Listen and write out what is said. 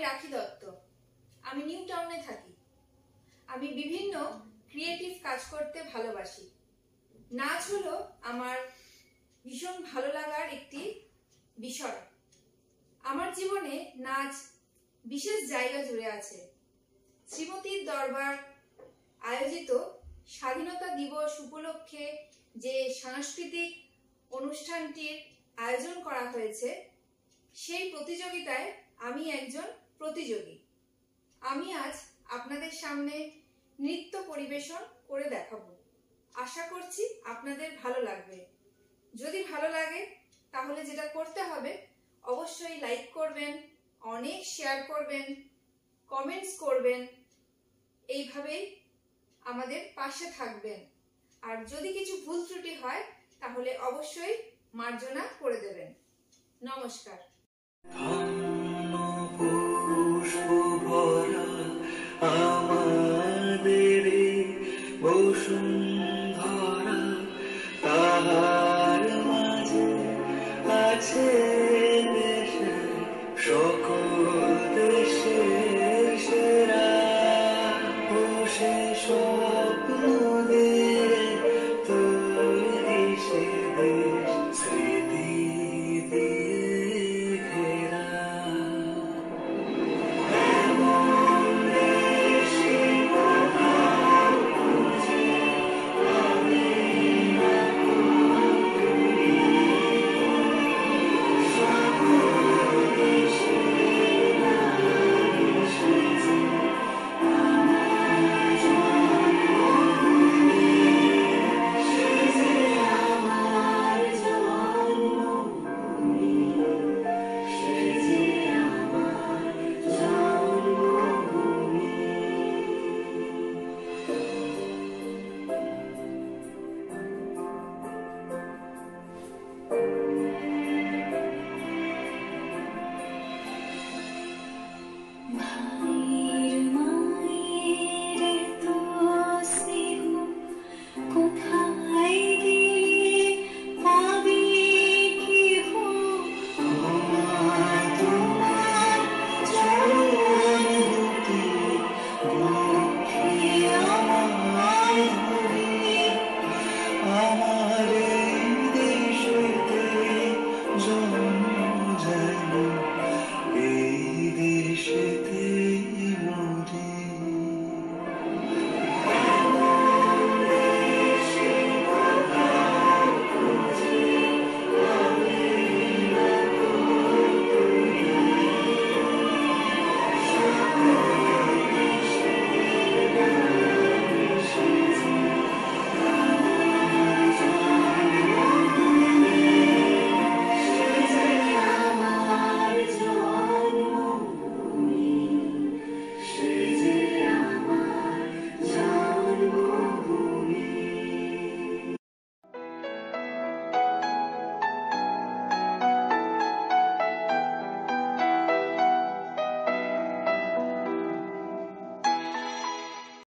রাখি দত্ত। আমি নিউ টাউনে থাকি। আমি বিভিন্ন ক্রিয়েটিভ কাজ করতে ভালোবাসি। নাচ হলো আমার ভীষণ ভালো লাগার একটি বিষয়। আমার জীবনে নাচ বিশেষ জায়গা জুড়ে আছে। শ্রীমতীর দরবার আয়োজিত স্বাধীনতা দিবস উপলক্ষে যে সাংস্কৃতিক অনুষ্ঠানটির আয়োজন করা হয়েছে, সেই প্রতিযোগিতায় আমি একজন প্রতিযোগী। আমি আজ আপনাদের সামনে নৃত্য পরিবেশন করে দেখাবো। আশা করছি আপনাদের ভালো লাগবে। যদি ভালো লাগে তাহলে যেটা করতে হবে, অবশ্যই লাইক করবেন, অনেক শেয়ার করবেন, কমেন্টস করবেন। এইভাবেই আমাদের পাশে থাকবেন। আর যদি কিছু ভুল ত্রুটি হয় তাহলে অবশ্যই মার্জনা করে দেবেন। নমস্কার। আমাদের বসুন্ধরা, তাহার মাঝে আছে